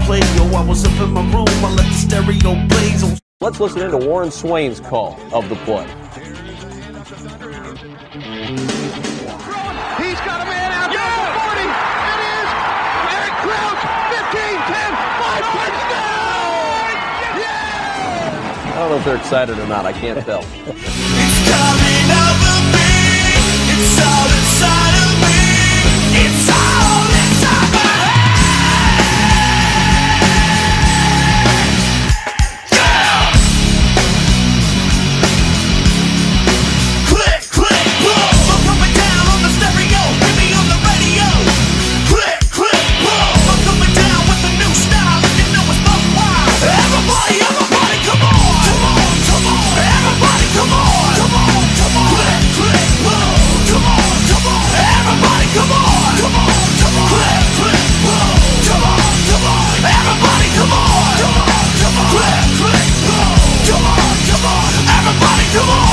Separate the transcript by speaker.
Speaker 1: play, yo. I was up in my room, I let the stereo blaze on.
Speaker 2: Let's listen into Warren Swain's call of the play.
Speaker 3: He's got a man out there for 40. It is Eric Crouch, 15, 10, 5, touchdown! Yeah!
Speaker 2: I don't know if they're excited or not. I can't tell.
Speaker 1: It's coming over me. It's all inside of me. It's all inside my head. Yeah! Click, click, boom. I'm coming down on the stereo. Hit me on the radio. Click, click, boom. I'm coming down with a new style. And you know it's buck wild. Everybody, everybody, come on. Come on, come on. Everybody, come on. Come on, come on. Click, click, boom. Come on, come on. Everybody, come on. Come on, come on. Click, click, boom. Come on, come on. Everybody, come on. Come on, come on. Click, click, boom. Come on, come on. Everybody, come on.